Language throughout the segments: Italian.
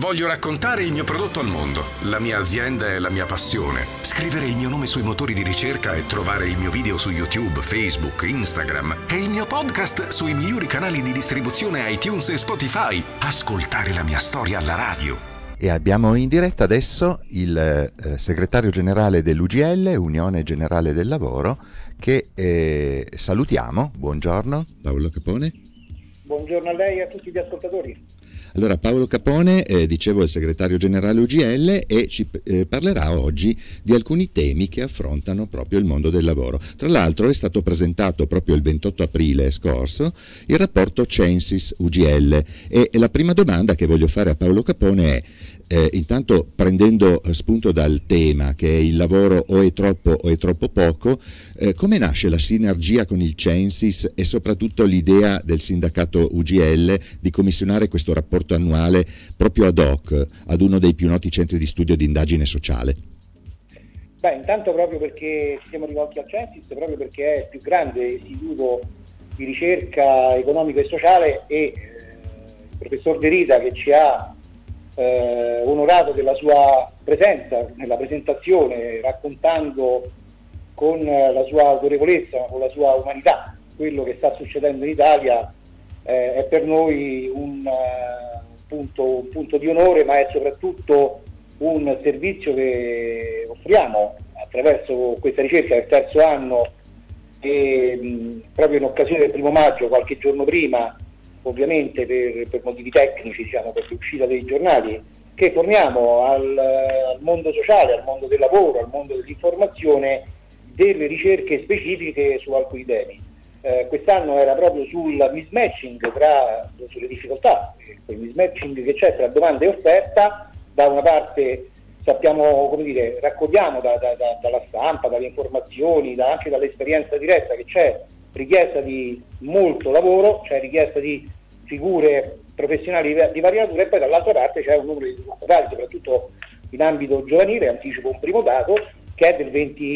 Voglio raccontare il mio prodotto al mondo. La mia azienda è la mia passione. Scrivere il mio nome sui motori di ricerca e trovare il mio video su YouTube, Facebook, Instagram e il mio podcast sui migliori canali di distribuzione iTunes e Spotify. Ascoltare la mia storia alla radio. E abbiamo in diretta adesso il segretario generale dell'UGL, Unione Generale del Lavoro, che salutiamo. Buongiorno, Paolo Capone. Buongiorno a lei e a tutti gli ascoltatori. Allora, Paolo Capone, dicevo, è il segretario generale UGL e ci parlerà oggi di alcuni temi che affrontano proprio il mondo del lavoro. Tra l'altro è stato presentato proprio il 28 aprile scorso il rapporto Censis UGL e la prima domanda che voglio fare a Paolo Capone è intanto, prendendo spunto dal tema che è il lavoro o è troppo poco, come nasce la sinergia con il Censis e soprattutto l'idea del sindacato UGL di commissionare questo rapporto annuale proprio ad hoc ad uno dei più noti centri di studio di indagine sociale? Beh, intanto proprio perché ci siamo rivolti al Censis, proprio perché è il più grande istituto di ricerca economica e sociale e il professor De Rita, che ci ha onorato della sua presenza nella presentazione, raccontando con la sua autorevolezza, con la sua umanità, quello che sta succedendo in Italia, è per noi un punto di onore, ma è soprattutto un servizio che offriamo attraverso questa ricerca del terzo anno e proprio in occasione del 1° maggio, qualche giorno prima, ovviamente per motivi tecnici, diciamo, per l'uscita dei giornali, che forniamo al mondo sociale, al mondo del lavoro, al mondo dell'informazione, delle ricerche specifiche su alcuni temi. Quest'anno era proprio sul mismatching, sulle difficoltà, il mismatching che c'è tra domanda e offerta. Da una parte sappiamo, raccogliamo dalla stampa, dalle informazioni, anche dall'esperienza diretta, che c'è richiesta di molto lavoro, c'è richiesta di figure professionali di varia natura, e poi dall'altra parte c'è un numero di disoccupati, soprattutto in ambito giovanile, anticipo un primo dato, che è del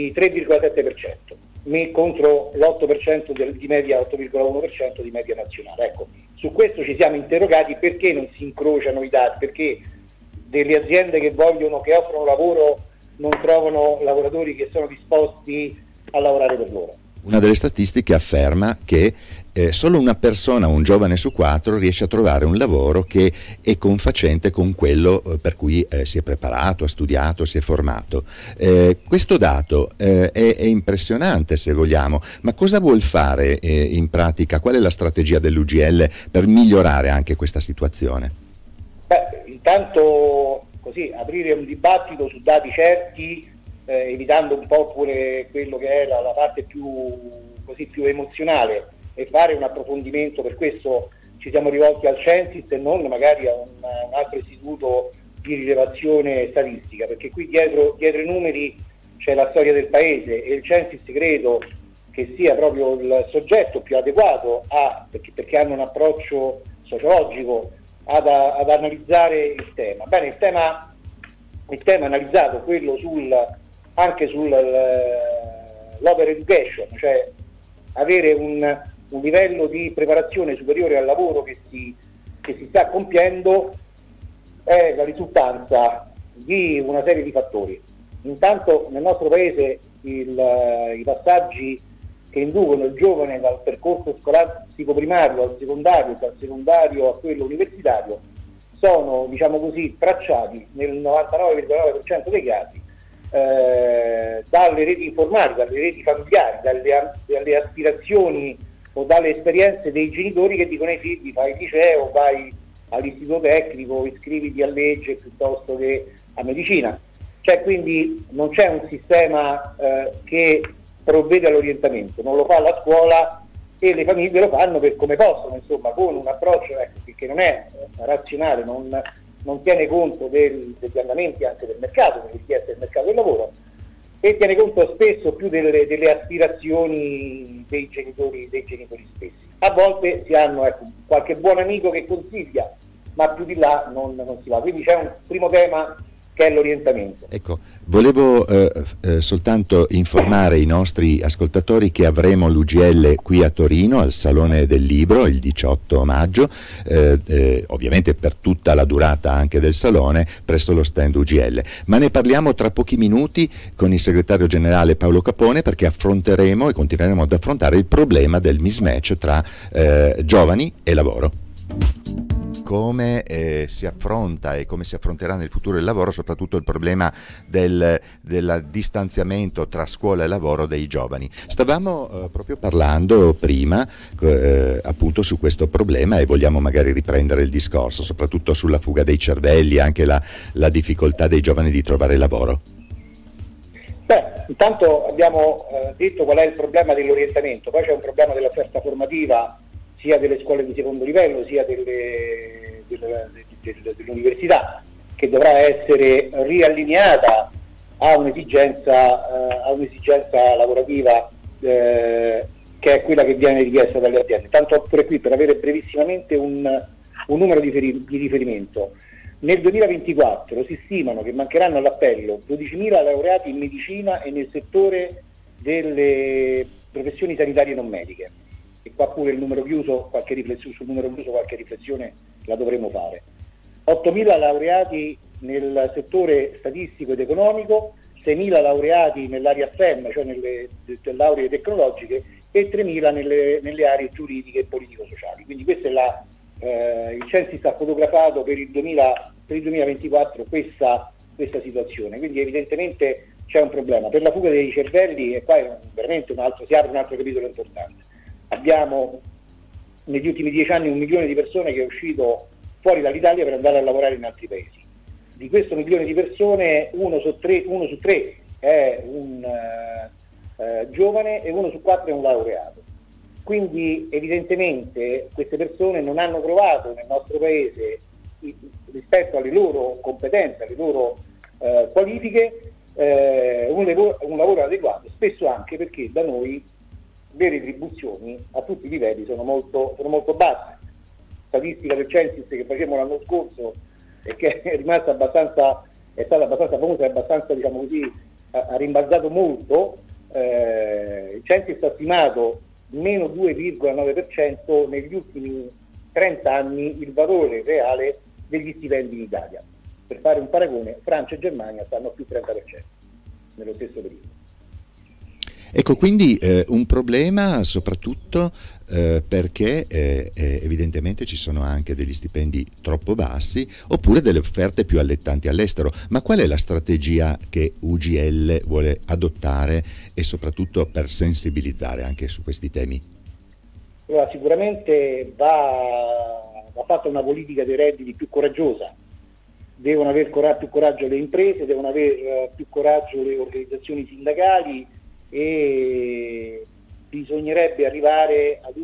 23,7%, contro l'8% di media, 8,1% di media nazionale. Ecco, su questo ci siamo interrogati: perché non si incrociano i dati, perché delle aziende che offrono lavoro non trovano lavoratori che sono disposti a lavorare per loro. Una delle statistiche afferma che solo una persona, un giovane su 4, riesce a trovare un lavoro che è confacente con quello per cui si è preparato, ha studiato, si è formato. Questo dato è impressionante, se vogliamo, ma cosa vuol fare in pratica? Qual è la strategia dell'UGL per migliorare anche questa situazione? Beh, intanto così aprire un dibattito su dati certi, evitando un po' pure quello che è la parte più emozionale, e fare un approfondimento. Per questo ci siamo rivolti al Censis e non magari a un altro istituto di rilevazione statistica, perché qui dietro i numeri c'è la storia del paese, e il Censis credo che sia proprio il soggetto più adeguato perché hanno un approccio sociologico ad analizzare il tema. Bene, il tema analizzato, quello anche sull'over education, cioè avere un livello di preparazione superiore al lavoro che si sta compiendo, è la risultanza di una serie di fattori. Intanto nel nostro paese i passaggi che inducono il giovane dal percorso scolastico primario al secondario, dal secondario a quello universitario, sono, diciamo così, tracciati nel 99,9% dei casi dalle reti informatiche, dalle reti familiari, dalle aspirazioni o dalle esperienze dei genitori che dicono ai figli: fai il liceo, vai all'istituto tecnico, iscriviti a legge piuttosto che a medicina. Cioè, quindi non c'è un sistema che provvede all'orientamento, non lo fa la scuola, e le famiglie lo fanno per come possono, insomma, con un approccio che non è razionale, non tiene conto degli andamenti anche del mercato, delle richieste del mercato del lavoro, e tiene conto spesso più delle aspirazioni dei genitori stessi. A volte si hanno qualche buon amico che consiglia, ma più di là non si va. Quindi c'è un primo tema che è l'orientamento. Ecco, volevo soltanto informare i nostri ascoltatori che avremo l'UGL qui a Torino al Salone del Libro il 18 maggio, ovviamente per tutta la durata anche del Salone, presso lo stand UGL. Ma ne parliamo tra pochi minuti con il segretario generale Paolo Capone, perché affronteremo e continueremo ad affrontare il problema del mismatch tra giovani e lavoro. Come si affronta e come si affronterà nel futuro il lavoro, soprattutto il problema del distanziamento tra scuola e lavoro dei giovani. Stavamo proprio parlando prima appunto su questo problema e vogliamo magari riprendere il discorso, soprattutto sulla fuga dei cervelli, anche la difficoltà dei giovani di trovare lavoro. Beh, intanto abbiamo detto qual è il problema dell'orientamento, poi c'è un problema dell'offerta formativa sia delle scuole di secondo livello sia dell'università, che dovrà essere riallineata a un'esigenza lavorativa che è quella che viene richiesta dalle aziende. Tanto pure qui, per avere brevissimamente un numero di riferimento, nel 2024 si stimano che mancheranno all'appello 12.000 laureati in medicina e nel settore delle professioni sanitarie non mediche. E qua pure il numero chiuso, sul numero chiuso qualche riflessione la dovremo fare. 8.000 laureati nel settore statistico ed economico, 6.000 laureati nell'area STEM, cioè nelle lauree tecnologiche, e 3.000 nelle aree giuridiche e politico-sociali. Quindi questo è il Censis ha fotografato per il 2024 questa situazione. Quindi evidentemente c'è un problema. Per la fuga dei cervelli, e qua è veramente si apre un altro capitolo importante. Abbiamo negli ultimi 10 anni 1 milione di persone che è uscito fuori dall'Italia per andare a lavorare in altri paesi. Di questo 1 milione di persone, uno su tre è un giovane e 1 su 4 è un laureato. Quindi evidentemente queste persone non hanno trovato nel nostro paese, rispetto alle loro competenze, alle loro qualifiche, un lavoro adeguato, spesso anche perché da noi le retribuzioni a tutti i livelli sono molto basse. Statistica del Censis che facevamo l'anno scorso e che è stata abbastanza famosa e abbastanza, diciamo così, ha rimbalzato molto. Il Censis ha stimato meno 2,9% negli ultimi 30 anni il valore reale degli stipendi in Italia. Per fare un paragone, Francia e Germania stanno più 30% nello stesso periodo. Ecco, quindi un problema soprattutto perché evidentemente ci sono anche degli stipendi troppo bassi oppure delle offerte più allettanti all'estero. Ma qual è la strategia che UGL vuole adottare e soprattutto per sensibilizzare anche su questi temi? Allora, sicuramente va fatta una politica dei redditi più coraggiosa. Devono aver più coraggio le imprese, devono avere più coraggio le organizzazioni sindacali, e bisognerebbe arrivare ad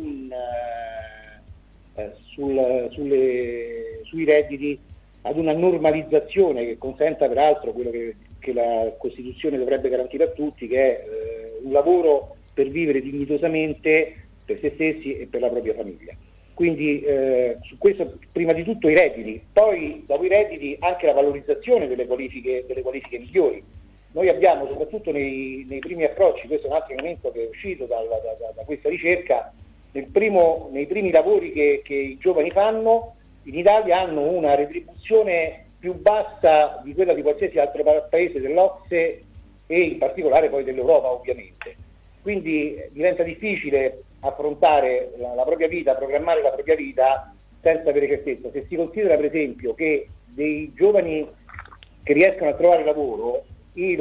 sui redditi ad una normalizzazione che consenta peraltro quello che la Costituzione dovrebbe garantire a tutti, che è un lavoro per vivere dignitosamente per se stessi e per la propria famiglia. Quindi su questo prima di tutto i redditi, poi dopo i redditi anche la valorizzazione delle qualifiche migliori. Noi abbiamo, soprattutto nei primi approcci, questo è un altro elemento che è uscito da questa ricerca, nei primi lavori che i giovani fanno, in Italia hanno una retribuzione più bassa di quella di qualsiasi altro paese dell'OCSE e in particolare poi dell'Europa ovviamente. Quindi diventa difficile affrontare la propria vita, programmare la propria vita senza avere certezza. Se si considera per esempio che dei giovani che riescono a trovare lavoro, il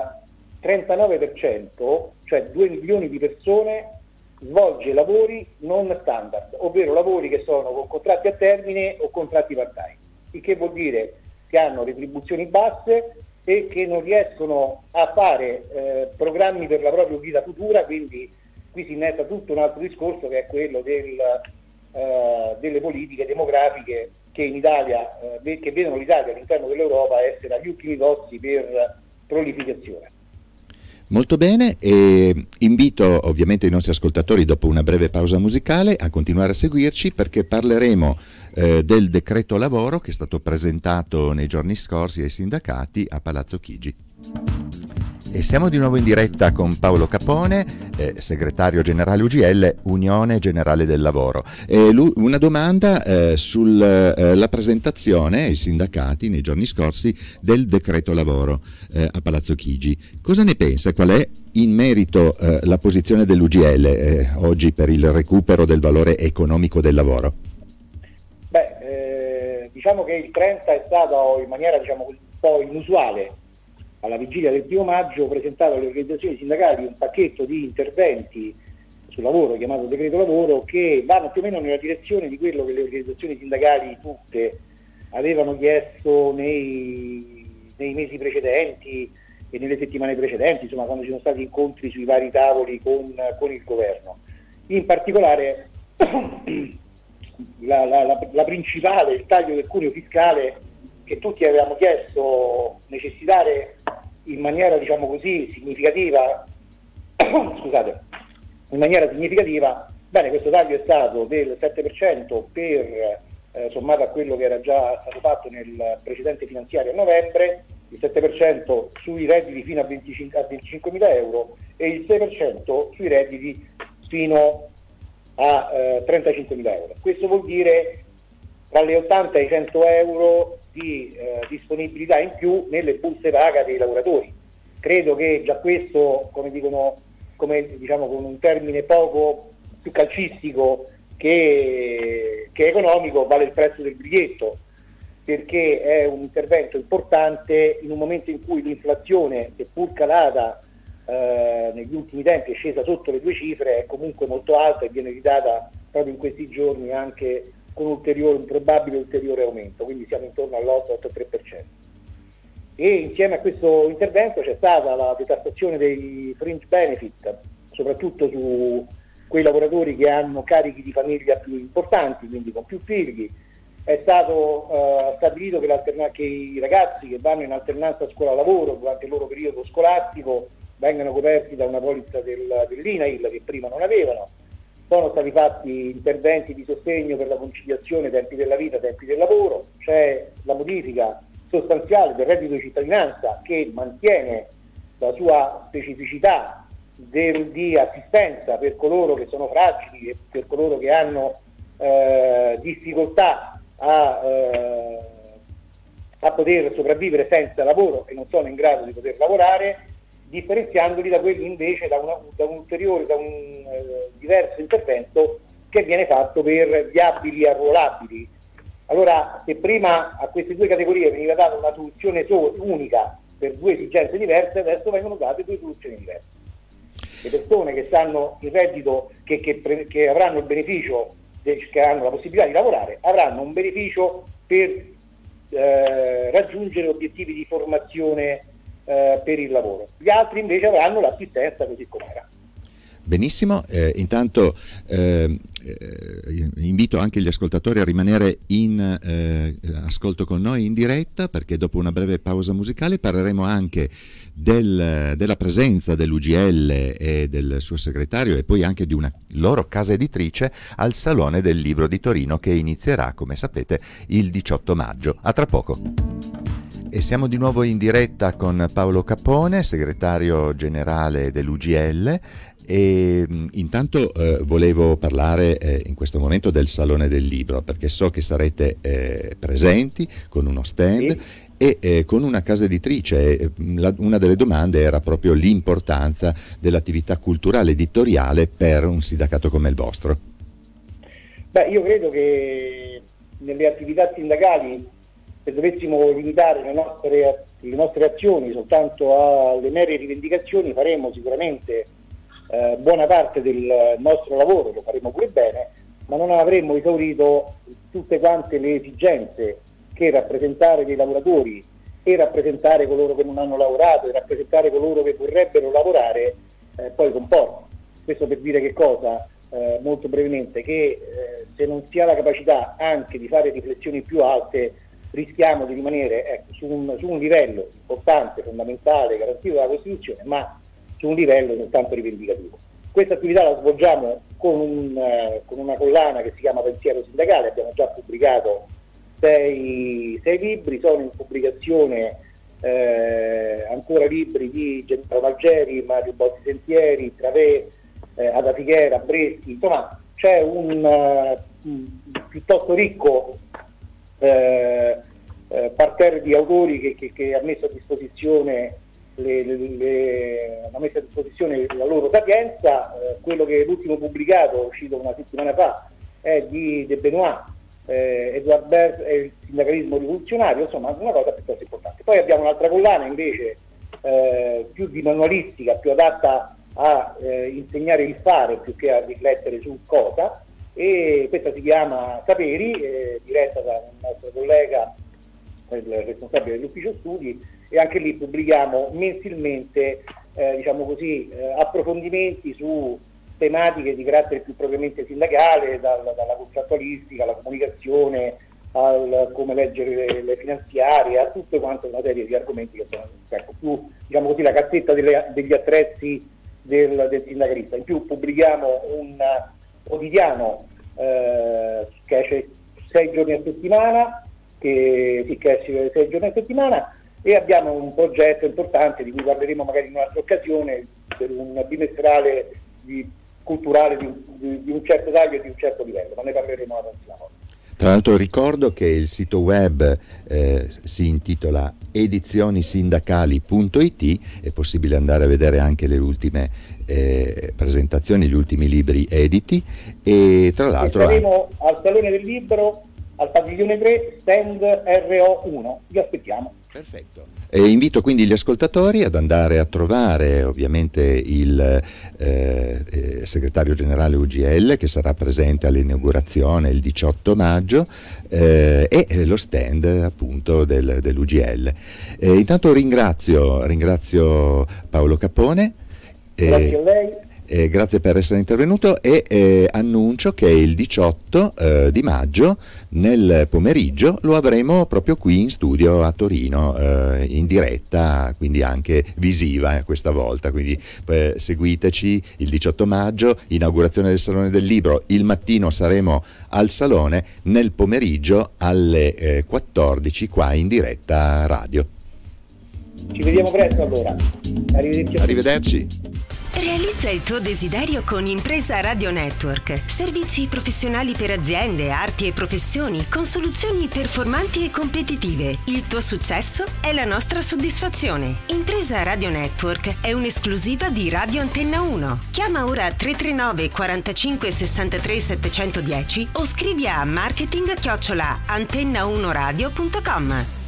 39%, cioè 2 milioni di persone, svolge lavori non standard, ovvero lavori che sono con contratti a termine o contratti part-time, il che vuol dire che hanno retribuzioni basse e che non riescono a fare programmi per la propria vita futura. Quindi qui si innesta tutto un altro discorso, che è quello delle politiche demografiche che in Italia che vedono l'Italia all'interno dell'Europa essere agli ultimi pozzi per prolificazione. Molto bene, e invito ovviamente i nostri ascoltatori, dopo una breve pausa musicale, a continuare a seguirci, perché parleremo del decreto lavoro che è stato presentato nei giorni scorsi ai sindacati a Palazzo Chigi. E siamo di nuovo in diretta con Paolo Capone, segretario generale UGL, Unione Generale del Lavoro. Una domanda sulla presentazione ai sindacati nei giorni scorsi del decreto lavoro a Palazzo Chigi. Cosa ne pensa? Qual è in merito la posizione dell'UGL oggi per il recupero del valore economico del lavoro? Diciamo che il 30 è stato in maniera un po' inusuale, alla vigilia del 1° maggio, presentato alle organizzazioni sindacali un pacchetto di interventi sul lavoro chiamato decreto lavoro, che vanno più o meno nella direzione di quello che le organizzazioni sindacali tutte avevano chiesto nei mesi precedenti e nelle settimane precedenti, insomma, quando ci sono stati incontri sui vari tavoli con il governo. In particolare la principale, il taglio del cuneo fiscale, che tutti avevamo chiesto necessitare in maniera significativa bene, questo taglio è stato del 7% sommato a quello che era già stato fatto nel precedente finanziario a novembre, il 7% sui redditi fino a 25.000 euro e il 6% sui redditi fino a 35.000 euro. Questo vuol dire tra le 80 e i 100 euro di disponibilità in più nelle buste paga dei lavoratori. Credo che già questo, come con un termine poco più calcistico che economico, vale il prezzo del biglietto, perché è un intervento importante in un momento in cui l'inflazione, seppur calata negli ultimi tempi, è scesa sotto le 2 cifre, è comunque molto alta e viene ridata proprio in questi giorni anche con un probabile ulteriore aumento, quindi siamo intorno all'8-8,3%. E insieme a questo intervento c'è stata la detassazione dei fringe benefit, soprattutto su quei lavoratori che hanno carichi di famiglia più importanti, quindi con più figli. È stato stabilito che i ragazzi che vanno in alternanza scuola-lavoro durante il loro periodo scolastico vengano coperti da una polizza dell'INAIL che prima non avevano. Sono stati fatti interventi di sostegno per la conciliazione tempi della vita, tempi del lavoro. C'è la modifica sostanziale del reddito di cittadinanza, che mantiene la sua specificità di assistenza per coloro che sono fragili e per coloro che hanno difficoltà a poter sopravvivere senza lavoro e non sono in grado di poter lavorare, differenziandoli da quelli invece da un diverso intervento che viene fatto per gli abili arruolabili. Allora, se prima a queste 2 categorie veniva data una soluzione unica per 2 esigenze diverse, adesso vengono date 2 soluzioni diverse. Le persone che hanno il reddito, che avranno il beneficio, che hanno la possibilità di lavorare, avranno un beneficio per raggiungere obiettivi di formazione per il lavoro. Gli altri invece avranno l'assistenza così com'era. Benissimo, intanto invito anche gli ascoltatori a rimanere in ascolto con noi in diretta, perché dopo una breve pausa musicale parleremo anche della presenza dell'UGL e del suo segretario e poi anche di una loro casa editrice al Salone del Libro di Torino, che inizierà, come sapete, il 18 maggio. A tra poco. E siamo di nuovo in diretta con Paolo Capone, segretario generale dell'UGL, e intanto volevo parlare in questo momento del Salone del Libro, perché so che sarete presenti con uno stand e con una casa editrice. Una delle domande era proprio l'importanza dell'attività culturale editoriale per un sindacato come il vostro. Io credo che nelle attività sindacali, se dovessimo limitare le nostre azioni soltanto alle mere rivendicazioni, faremo sicuramente buona parte del nostro lavoro, lo faremo pure bene, ma non avremmo esaurito tutte quante le esigenze che rappresentare dei lavoratori e rappresentare coloro che non hanno lavorato e rappresentare coloro che vorrebbero lavorare poi comporta. Questo per dire che cosa? Molto brevemente, che se non si ha la capacità anche di fare riflessioni più alte, rischiamo di rimanere su un livello importante, fondamentale, garantito dalla Costituzione, ma su un livello soltanto rivendicativo. Questa attività la svolgiamo con una collana che si chiama Pensiero Sindacale. Abbiamo già pubblicato 6 libri, sono in pubblicazione ancora libri di Gennaro Malgeri, Mario Bossi Sentieri, Travé, Ada Fichera, Breschi, insomma c'è un piuttosto ricco parterre di autori che ha messo a disposizione la loro sapienza. L'ultimo pubblicato, uscito una settimana fa, è di De Benoit, Edouard Berg e il sindacalismo rivoluzionario, insomma una cosa piuttosto importante. Poi abbiamo un'altra collana invece più di manualistica, più adatta a insegnare il fare più che a riflettere su cosa, e questa si chiama Saperi, diretta da un nostro collega, il responsabile dell'ufficio studi, e anche lì pubblichiamo mensilmente approfondimenti su tematiche di carattere più propriamente sindacale, dalla contrattualistica alla comunicazione, al come leggere le finanziarie, a tutte quante una serie di argomenti che sono più la cassetta degli attrezzi del sindacalista. In più pubblichiamo un quotidiano che esce 6 giorni a settimana, e abbiamo un progetto importante di cui parleremo magari in un'altra occasione, per un bimestrale culturale di un certo taglio e di un certo livello, ma ne parleremo la prossima volta. Tra l'altro ricordo che il sito web si intitola edizionisindacali.it, è possibile andare a vedere anche le ultime presentazioni, gli ultimi libri editi, e tra l'altro saremo al Salone del Libro al Padiglione 3, stand RO1, vi aspettiamo. Perfetto. E invito quindi gli ascoltatori ad andare a trovare ovviamente il segretario generale UGL, che sarà presente all'inaugurazione il 18 maggio, e lo stand appunto dell'UGL. Intanto ringrazio Paolo Capone. Grazie a lei. Grazie per essere intervenuto, e annuncio che il 18 di maggio nel pomeriggio lo avremo proprio qui in studio a Torino, in diretta, quindi anche visiva questa volta, quindi seguiteci il 18 maggio, inaugurazione del Salone del Libro. Il mattino saremo al Salone, nel pomeriggio alle 14 qua in diretta radio. Ci vediamo presto allora. Arrivederci. Realizza il tuo desiderio con Impresa Radio Network. Servizi professionali per aziende, arti e professioni con soluzioni performanti e competitive. Il tuo successo è la nostra soddisfazione. Impresa Radio Network è un'esclusiva di Radio Antenna 1. Chiama ora 339 45 63 710 o scrivi a marketing@antenna1radio.com.